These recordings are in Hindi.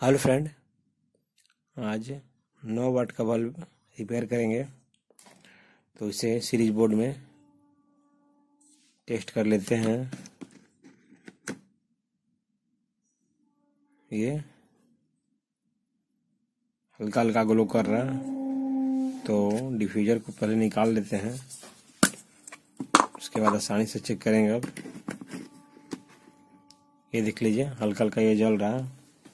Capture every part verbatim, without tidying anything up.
हेलो फ्रेंड, आज नौ वाट का बल्ब रिपेयर करेंगे। तो इसे सीरीज बोर्ड में टेस्ट कर लेते हैं। ये हल्का हल्का ग्लो कर रहा है, तो डिफ्यूजर को पहले निकाल लेते हैं। उसके बाद आसानी से चेक करेंगे। अब ये देख लीजिए, हल्का हल्का ये जल रहा है।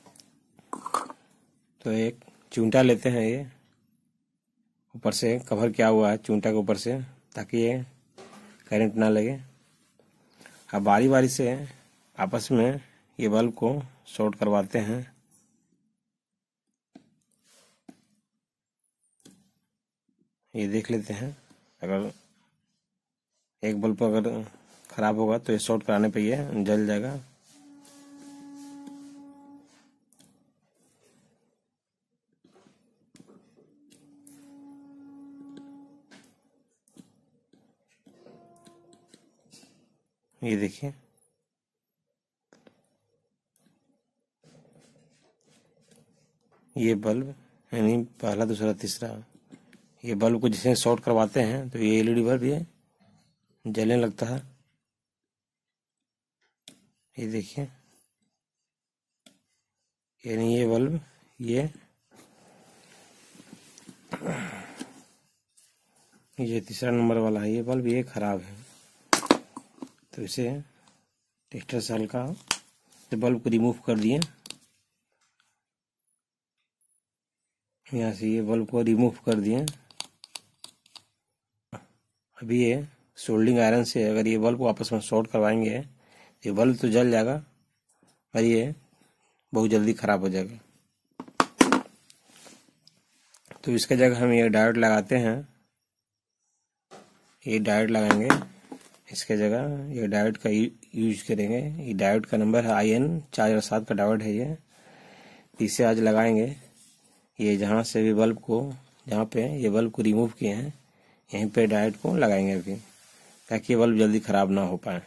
तो एक चूंटा लेते हैं, ये ऊपर से कवर किया हुआ है चूंटा के ऊपर से, ताकि ये करंट ना लगे। अब बारी बारी से आपस में ये बल्ब को शॉर्ट करवाते हैं। ये देख लेते हैं, अगर एक बल्ब अगर खराब होगा तो ये शॉर्ट कराने पे ये जल जाएगा। ये देखिए, ये बल्ब यानी पहला दूसरा तीसरा ये बल्ब को जिसे शॉर्ट करवाते हैं तो ये एलईडी बल्ब ये जलने लगता है। ये देखिए, यानी ये बल्ब ये ये तीसरा नंबर वाला है, ये बल्ब ये खराब है। तो इसे टेस्टर से हल्का बल्ब को रिमूव कर दिए। यहाँ से ये बल्ब को रिमूव कर दिए। अभी ये सोल्डिंग आयरन से अगर ये बल्ब को आपस में शॉर्ट करवाएंगे, ये बल्ब तो जल जाएगा और ये बहुत जल्दी खराब हो जाएगा। तो इसके जगह हम ये डायोड लगाते हैं। ये डायोड लगाएंगे, इसके जगह ये डायोड का यूज करेंगे। ये डायोड का नंबर है आई एन चार हजार सात का डायोड है ये। इसे आज लगाएंगे। ये जहाँ से भी बल्ब को जहाँ पे ये बल्ब को रिमूव किए हैं, यहीं पे डायोड को लगाएंगे अभी, ताकि ये बल्ब जल्दी खराब ना हो पाए।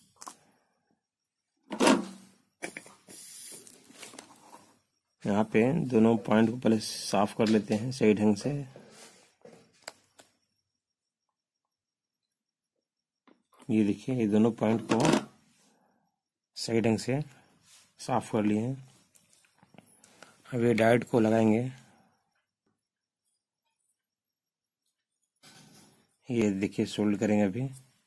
यहाँ पे दोनों पॉइंट को पहले साफ कर लेते हैं सही ढंग से। ये देखिए, ये दोनों पॉइंट को सही ढंग से साफ कर लिए हैं। अब ये डायोड को लगाएंगे। ये देखिए, सोल्ड करेंगे अभी।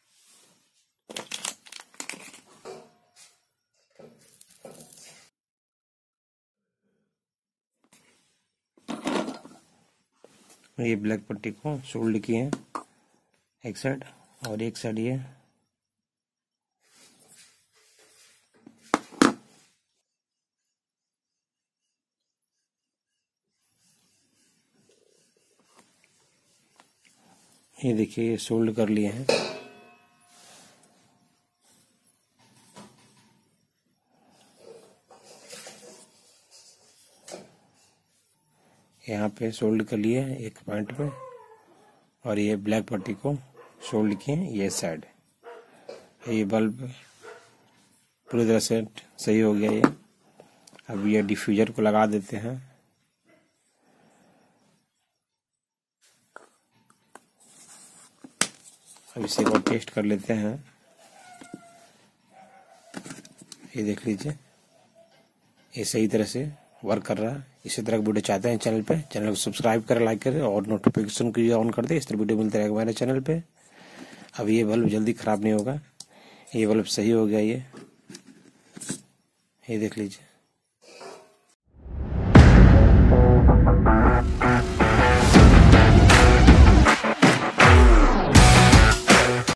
ये ब्लैक पट्टी को सोल्ड किए हैं एक साइड, और एक साइड ये ये देखिए, ये सोल्ड कर लिए हैं। यहाँ पे सोल्ड कर लिए एक पॉइंट पे, और ये ब्लैक पट्टी को सोल्ड किए ये साइड। ये बल्ब पूरी तरह से सही हो गया ये। अब ये डिफ्यूजर को लगा देते हैं। अब इसे एक बार टेस्ट कर लेते हैं। ये देख लीजिए, ये सही तरह से वर्क कर रहा है। इसी तरह की वीडियो चाहते हैं चैनल पे, चैनल को सब्सक्राइब करें, लाइक करें और नोटिफिकेशन को ऑन कर दें। इस तरह वीडियो मिलते रहेगा हमारे चैनल पे। अब ये बल्ब जल्दी खराब नहीं होगा। ये बल्ब सही हो गया ये ये देख लीजिए।